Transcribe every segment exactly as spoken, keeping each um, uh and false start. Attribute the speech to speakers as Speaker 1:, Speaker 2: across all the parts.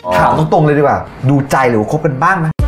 Speaker 1: ถามตรงๆเลยดีกว่าดูใจหรือคบกันบ้างไหม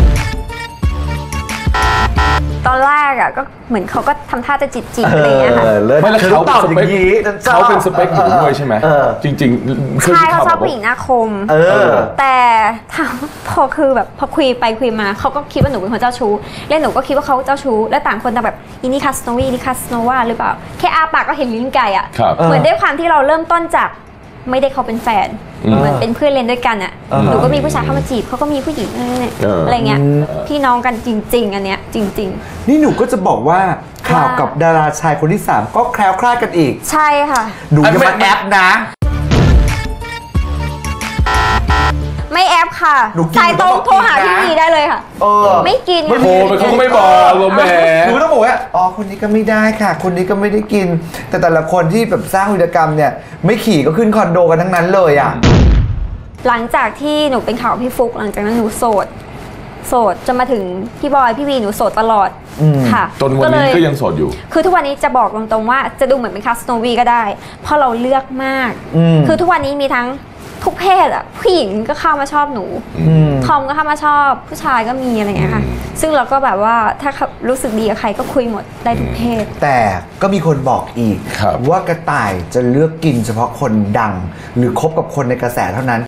Speaker 2: ตอนแรกอ่ะก็เหมือนเขาก็ทำท่าจะจีบจีบอะไรอย่างเงี้ยค่ะ
Speaker 3: ไม่แล้วเขาเป็นสเปคเขาเป็นสเปคอยู่ด้วยใช่ไหมจริงๆ
Speaker 2: ใช่เขาชอบผู้หญิงหน้าคมแต่ถามพอคือแบบพอคุยไปคุยมาเขาก็คิดว่าหนูเป็นคนเจ้าชู้และหนูก็คิดว่าเขาเจ้าชู้และต่างคนต่างแบบอินิคัสโนวีอินิคัสโนวาหรือเปล่าแค่อาปากก็เห็นลิ้นไก่อ่ะเหมือนด้วยความที่เราเริ่มต้นจากไม่ได้เขาเป็นแฟนเหมือนเป็นเพื่อนเรียนด้วยกันอ่ะหนูก็มีผู้ชายเข้ามาจีบเขาก็มีผู้หญิงอะไรเงี้ยพี่น้องกันจริงๆอันเนี้ยจริงๆ
Speaker 1: นี่หนูก็จะบอกว่าข่าวกับดาราชายคนที่สามก็แคล้วคลาดกันอีก
Speaker 2: ใช่ค่ะ
Speaker 1: หนูอย่ามาแอปนะ
Speaker 2: ไม่แอปค่ะสายตรงโทรหาพี่วีได้เลยค่ะไม่กิน
Speaker 3: ไม่โทรไปเขาก็ไม่บอกเราแหม
Speaker 1: หนูต้องบอกว่าอ๋อคนนี้ก็ไม่ได้ค่ะคนนี้ก็ไม่ได้กินแต่แต่ละคนที่แบบสร้างวีรกรรมเนี่ยไม่ขี่ก็ขึ้นคอนโดกันทั้งนั้นเลยอ่ะ
Speaker 2: หลังจากที่หนูเป็นข่าวพี่ฟุกหลังจากนั้นหนูโสดโสดจนมาถึงพี่บอยพี่วีหนูโสดตลอดค่ะ
Speaker 3: จนวันนี้ก็ยังโสดอยู่
Speaker 2: คือทุกวันนี้จะบอกตรงๆว่าจะดูเหมือนเป็นคาสโนวีก็ได้เพราะเราเลือกมากคือทุกวันนี้มีทั้งทุกเพศอ่ะผู้หญิงก็เข้ามาชอบหนูทอมก็เข้ามาชอบผู้ชายก็มีอะไรอย่างเงี้ยค่ะซึ่งเราก็แบบว่าถ้ารู้สึกดีกับใครก็คุยหมดได้ทุกเพศ
Speaker 1: แต่ก็มีคนบอกอีกว่ากระต่ายจะเลือกกินเฉพาะคนดังหรือคบกับคนในกระแสเท่านั้น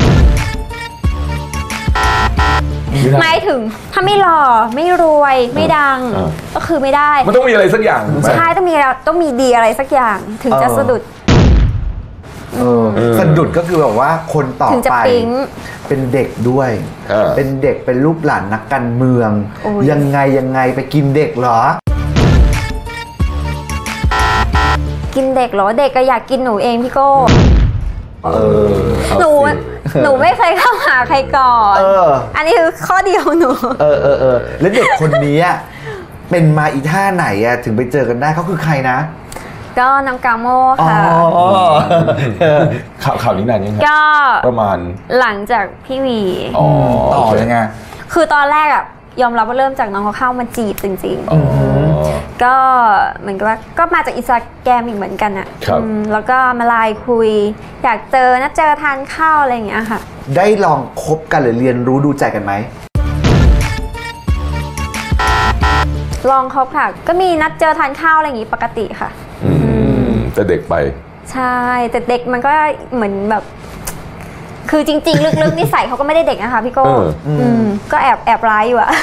Speaker 2: หมายถึงถ้าไม่หล่อไม่รวยไม่ดังก็คือไม่ได้
Speaker 3: มันต้องมีอะไรสักอย่าง
Speaker 2: ใช่ต้องมีต้องมีดีอะไรสักอย่างถึงจะสะดุด
Speaker 1: สะดุดก็คือแบบว่าคนต่อไปเป็นเด็กด้วยเป็นเด็กเป็นลูกหลานนักการเมืองยังไงยังไงไปกินเด็กเหรอ
Speaker 2: กินเด็กเหรอเด็กก็อยากกินหนูเองพี่โก้หนูหนูไม่เคยเข้าหาใครก่อนอันนี้คือข้อเดียวหนู
Speaker 1: เออเออเออแล้วเด็กคนนี้เป็นมาอีท่าไหนอะถึงไปเจอกันได้เขาคือใครนะ
Speaker 2: ก็น้องกาโมค่ะ
Speaker 3: ข่าวข่าวนี้นานยังไง
Speaker 2: ก็
Speaker 3: ประมาณ
Speaker 2: หลังจากพี่วี
Speaker 1: ต่อยังไง
Speaker 2: คือตอนแรกอะยอมรับว่าเริ่มจากน้องเขาเข้ามาจีบจริงๆก็เหมือนกับว่าก็มาจากอินสตาแกรมอีกเหมือนกันอะแล้วก็มาไลน์คุยอยากเจอนัดเจอทานข้าวอะไรอย่างเงี้ยค่ะ
Speaker 1: ได้ลองคบกันหรือเรียนรู้ดูใจกันไหม
Speaker 2: ลองคบค่ะก็มีนัดเจอทานข้าวอะไรอย่างงี้ปกติค่ะ
Speaker 3: แต่เด็กไป
Speaker 2: ใช่แต่เด็กมันก็เหมือนแบบคือจริงๆลึกๆนิสัยเขาก็ไม่ได้เด็กนะคะพี่โก้ก็แอบแอบร้ายอยู่อะ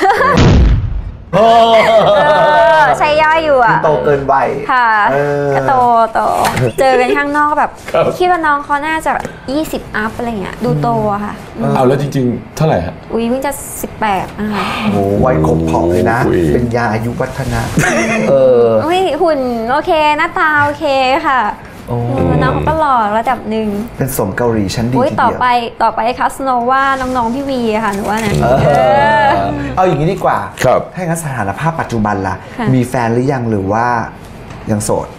Speaker 2: ใช้ย่อยอยู่อะ
Speaker 1: โตเกินวัย
Speaker 2: ค่ะก็โตโตเจอกันข้างนอกแบบคิดว่าน้องเขาน่าจะยี่สิบอัพอะไรเงี้ยดูโตอะค่ะ
Speaker 3: เอาแล้วจริงๆเท่าไหร่ฮะ
Speaker 2: อุ้ยเพิ่งจะสิบแปดนะคะ
Speaker 1: โอ้วัยครบผอมเลยนะเป็นยาอายุวัฒนะเออ
Speaker 2: หุ่นโอเคหน้าตาโอเคค่ะน้องเขาก็หล่อระดับหนึ่ง
Speaker 1: เป็นสมเกาหลีชั้นดีทีเดียว
Speaker 2: ต่อไปต่อไปคาสโนว่าน้องๆพี่วีค่ะหนูว่านะ
Speaker 1: เอาอย่างนี้ดีกว่า
Speaker 3: ครับ
Speaker 1: ให้งั้นสถานภาพปัจจุบันล่ะมีแฟนหรือยังหรือว่ายังโสด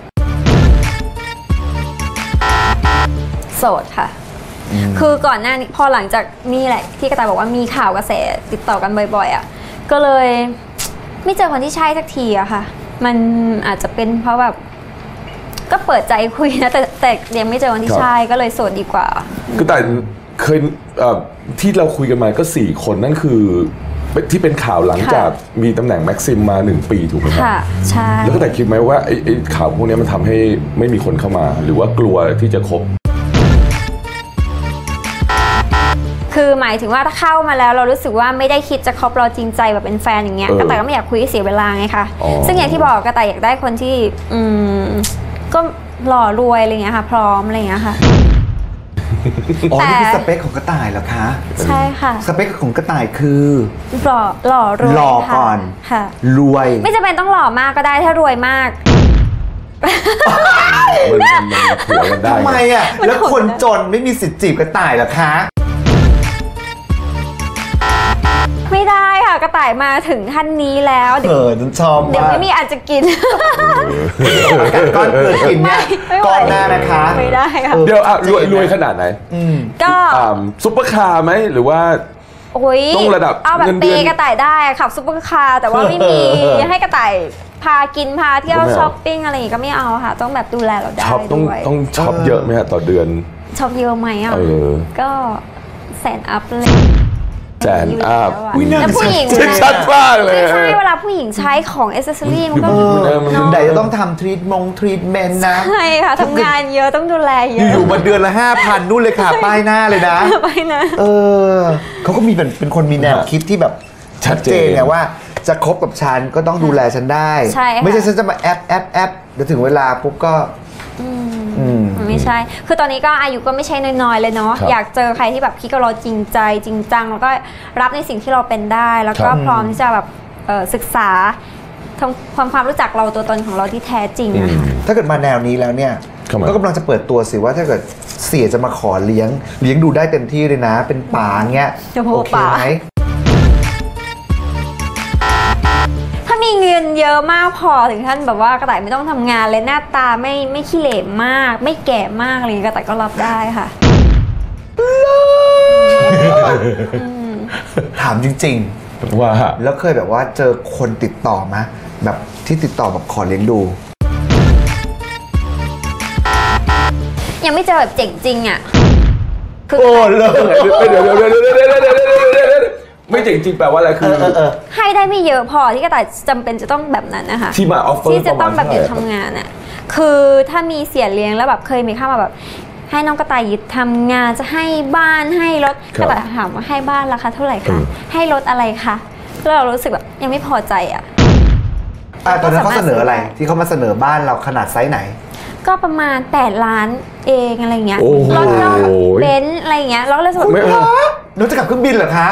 Speaker 2: โสดค่ะคือก่อนหน้านี้พอหลังจากนี่แหละที่กระต่ายบอกว่ามีข่าวกระแสติดต่อกันบ่อยๆอ่ะก็เลยไม่เจอคนที่ใช่สักทีอะค่ะมันอาจจะเป็นเพราะแบบก็เปิดใจคุยนะแต่แต่ยังไม่เจอคนที่ใช่ก็เลยโสดดีกว่า
Speaker 3: ก็แต่เคยที่เราคุยกันมาก็สี่คนนั่นคือที่เป็นข่าวหลังจากมีตำแหน่งแม็กซิมมาหนึ่งปีถูกไหมครับ
Speaker 2: ค่ะใช่
Speaker 3: แล้วก็แต่คิดไหมว่าไอ้ข่าวพวกนี้มันทำให้ไม่มีคนเข้ามาหรือว่ากลัวที่จะคบ
Speaker 2: คือหมายถึงว่าถ้าเข้ามาแล้วเรารู้สึกว่าไม่ได้คิดจะคบเราจริงใจแบบเป็นแฟนอย่างเงี้ยกระต่ายก็ไม่อยากคุยเสียเวลาไงคะซึ่งอย่างที่บอกกระต่ายอยากได้คนที่อืมก็หล่อรวยอะไรเงี้ยค่ะพร้อมอะไรเงี้ยค่ะ
Speaker 1: อ๋อนี่คือสเปคของกระต่ายเหรอคะ
Speaker 2: ใช่ค่ะ
Speaker 1: สเปคของกระต่ายคือ
Speaker 2: หล่อหล่อรวย
Speaker 1: หล่อก่อน
Speaker 2: ค่ะ
Speaker 1: รวย
Speaker 2: ไม่จำเป็นต้องหล่อมากก็ได้ถ้ารวยมาก
Speaker 1: ทำไมอ่ะแล้วคนจนไม่มีสิทธิ์จีบกระต่ายเหรอคะ
Speaker 2: ไม่ได้ค่ะกระต่ายมาถึงท่านนี้แล้ว
Speaker 1: เออฉันชอบ
Speaker 2: เดี๋ยวไม่มีอาจจะกิน
Speaker 1: ก้อนเกิดกินเนี่ยก้อนหน้านะคะ
Speaker 2: ไม่ได้ค่ะ
Speaker 3: เดี๋ยวอ่ะรวยรวยขนาดไหน
Speaker 2: ก็
Speaker 3: ซุปเปอร์คาร์ไหมหรือว่าต้องระดับ
Speaker 2: เอาแบบเปย์กระต่ายได้ขับซุปเปอร์คาร์แต่ว่าไม่มีให้กระต่ายพากินพาเที่ยวช้อปปิ้งอะไรก็ไม่เอาค่ะต้องแบบดูแลเราได้
Speaker 3: ด้วยต้องช็อปเยอะไหมฮะต่อเดือน
Speaker 2: ช็อปเยอะไหมอ่ะก็สแสนอัพเลย
Speaker 3: แสนอัพ
Speaker 2: แล้วผู้หญิง
Speaker 3: ชัดมากเลย
Speaker 2: ไม่ใช่เวลาผู้หญิงใช้ของเอเซสซอรี่มันก็
Speaker 1: ไหนจะต้องทำทรีทมงทรีทเมนต์นะ
Speaker 2: ใช่ค่ะทำงานเยอะต้องดูแลเยอะ
Speaker 1: อยู่มาเดือนละห้าพันนู่นเลยค่ะป้ายหน้าเลยนะ
Speaker 2: ป้ายหน้า
Speaker 1: เออเขาก็มีเป็นเป็นคนมีแนวคิดที่แบบชัดเจนไงว่าจะคบกับฉันก็ต้องดูแลฉันได้ไม่ใช่ฉันจะมาแอปแอปแอปเดี๋ยวถึงเวลาปุ๊บก็
Speaker 2: ไม่ใช่คือตอนนี้ก็อายุก็ไม่ใช่น้อยๆเลยเนาะอยากเจอใครที่แบบคิดกับเราจริงใจจริงจังแล้วก็รับในสิ่งที่เราเป็นได้แล้วก็พร้อมที่จะแบบศึกษาทำความความรู้จักเราตัวตนของเราที่แท้จริงนะคะ
Speaker 1: ถ้าเกิดมาแนวนี้แล้วเนี่ยก็กำลังจะเปิดตัวสิว่าถ้าเกิดเสียจะมาขอเลี้ยงเลี้ยงดูได้เต็มที่เลยนะเป็นป๋าเงี้ยโอเคไหม
Speaker 2: มีเงินเยอะมากพอถึงขั้นแบบว่ากระต่ายไม่ต้องทำงานเลยหน้าตาไม่ไม่ขี้เหร่มากไม่แก่มากอะไรเงี้ยกระต่ายก็รับได้ค่ะ
Speaker 1: ถามจริงๆว่าแล้วเคยแบบว่าเจอคนติดต่อมาแบบที่ติดต่อแบบขอเลี้ยงดู
Speaker 2: ยังไม่เจอแบบเจ๋งจริงอ่ะ
Speaker 1: โอ้เลยเดี๋ยวเดี๋ยวเดี๋ยวเดี๋ยวเดี๋ยวเดี๋ยวเดี๋ยว
Speaker 3: ไม่จริงจริงแปลว่าอะไรคือ
Speaker 2: ให้ได้ไม่เยอะพอที่กระต่ายจำเป็นจะต้องแบบนั้นนะคะ
Speaker 3: ที่มาออฟเฟอร์
Speaker 2: ที่จะต้องแบบอยู่ทำงานอ่ะคือถ้ามีเสียเลี้ยงแล้วแบบเคยมีข้ามาแบบให้น้องกระต่ายยึดทำงานจะให้บ้านให้รถกระต่ายถามว่าให้บ้านราคาเท่าไหร่คะให้รถอะไรคะแล้วเรารู้สึกแบบยังไม่พอใจอ่ะ
Speaker 1: ตอนนั้นเขาเสนออะไรที่เขามาเสนอบ้านเราขนาดไซส์ไหน
Speaker 2: ก็ประมาณแปดล้านเองอะไรเงี้ยรถก็เบนซ์อะไรเงี้ยแล้วเลยสมมติ
Speaker 1: น้องจะกลับเครื่องบินเหรอคะ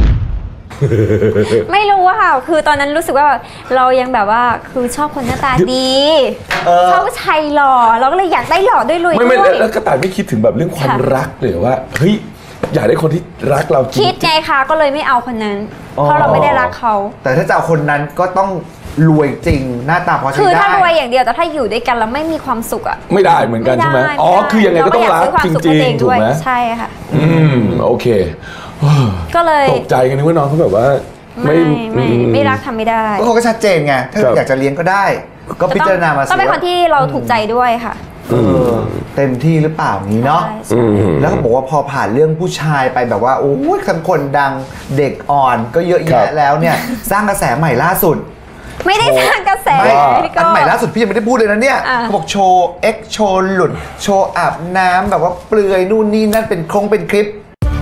Speaker 2: ไม่รู้ว่าค่ะคือตอนนั้นรู้สึกว่าเรายังแบบว่าคือชอบคนหน้าตาดีชอบผู้ชายหล่อเราก็เลยอยากได้หล่อด้วยรวยด้วย
Speaker 3: ไม่ไม่แล้วกระต่ายไม่คิดถึงแบบเรื่องความรักเลยว่าเฮ้ยอยากได้คนที่รักเราจริง
Speaker 2: คิดไงคะก็เลยไม่เอาคนนั้นเพราะเราไม่ได้รักเขา
Speaker 1: แต่ถ้าจะเอาคนนั้นก็ต้องรวยจริงหน้าตาพอใช้ได้
Speaker 2: คือถ้ารวยอย่างเดียวแต่ถ้าอยู่ด้วยกันแล้วไม่มีความสุขอะ
Speaker 3: ไม่ได้เหมือนกันใช่ไหมอ๋อคือยังไงก็ต้องรักจริงๆถูกไหม
Speaker 2: ใช่ค่ะ
Speaker 3: อืมโอเค
Speaker 2: ก็เลย
Speaker 3: ตกใจกันนึกว่าน้องเขาแบบว่า
Speaker 2: ไม่ไม่ไม่รักทำไม่ได้
Speaker 1: ก็เขาก็ชัดเจนไงถ้าอยากจะเลี้ยงก็ได้ก็พิจารณามาสิ
Speaker 2: ต้องเป็นคนที่เราถูกใจด้วยค่ะ
Speaker 1: เต็มที่หรือเปล่านี้เนาะแล้วเขาบอกว่าพอผ่านเรื่องผู้ชายไปแบบว่าโอ้ยคนดังเด็กอ่อนก็เยอะแยะแล้วเนี่ยสร้างกระแสใหม่ล่าสุด
Speaker 2: ไม่ได้สร้างกระแส
Speaker 1: อันใหม่ล่าสุดพี่ยังไม่ได้พูดเลยนะเนี่ยเขาบอกโชว์เอ็กโชว์หลุดโชว์อาบน้ำแบบว่าเปลือยนู่นนี่นั่นเป็นโครงเป็นคลิป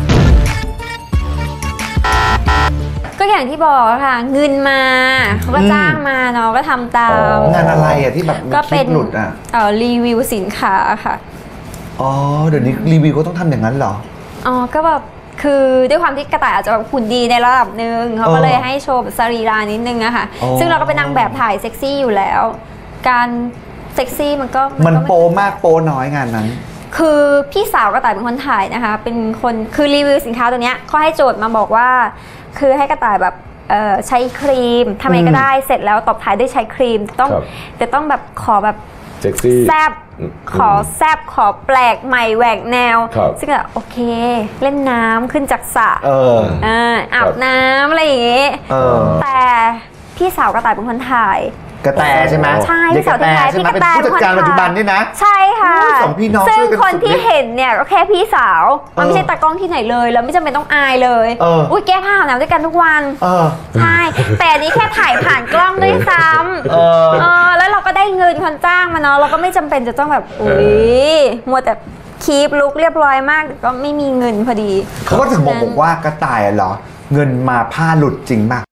Speaker 2: ก็อย่างที่บอกค่ะเงินมาเขาก็จ้างมาเนาะก็ทำตาม
Speaker 1: งานอะไรอ่ะที่แบบ
Speaker 2: ก็เป็น
Speaker 1: หลุดอ่ะ
Speaker 2: เออรีวิวสินค้าค่ะ
Speaker 1: อ๋อเดี๋ยวนี้รีวิวก็ต้องทำอย่างนั้นเหรอ
Speaker 2: อ๋อก็แบบคือด้วยความที่กระต่ายอาจจะแบบหุ่นดีในระดับหนึ่งเขาก็เลยให้โชว์แบบสรีระนิดนึงอะค่ะซึ่งเราก็เป็นนางแบบถ่ายเซ็กซี่อยู่แล้วการเซ็กซี่มันก็
Speaker 1: มันโปมากโปน้อยงานนั้น
Speaker 2: คือพี่สาวกระต่ายเป็นคนถ่ายนะคะเป็นคนคือรีวิวสินค้าตัวเนี้ยเขาให้โจทย์มาบอกว่าคือให้กระต่ายแบบใช้ครีมทำไงก็ได้เสร็จแล้วตบท้ายด้วยใช้ครีมต้องแต่ต้องแบบขอแบบ
Speaker 3: เซ็กซี่
Speaker 2: แซบขอแซบขอแปลกใหม่แหวกแนวซึ่งแบบโอเคเล่นน้ำขึ้นจากสระอาบน้ำอะไรอย่างเงี้ยแต่พี่สาวกระต่ายเป็นคนถ่าย
Speaker 1: กระแตใช่ไหม
Speaker 2: ใช่พี่สาวที่ถ่ายพี่กระแต
Speaker 1: เป็นผู้จัดการปัจจุบันนี่นะ
Speaker 2: ใช่ค่ะ
Speaker 1: สองพี่น้อง
Speaker 2: ซึ่งคนที่เห็นเนี่ยก็แค่พี่สาวมันไม่ใช่ตากล้องที่ไหนเลยแล้วไม่จำเป็นต้องอายเลยอุ้ยแก้ผ้าอาบน้ำด้วยกันทุกวันใช่แต่อันนี้แค่ถ่ายผ่านกล้องด้วยซ้ำแล้วเราก็ได้เงินคนจ้างมาเนาะเราก็ไม่จำเป็นจะต้องแบบอุ้ยมัวแต่คีปลุกเรียบร้อยมากก็ไม่มีเงินพอดี
Speaker 1: เขาก็ถึงบอกว่ากระต่ายเหรอเงินมาผ้าหลุดจริงมาก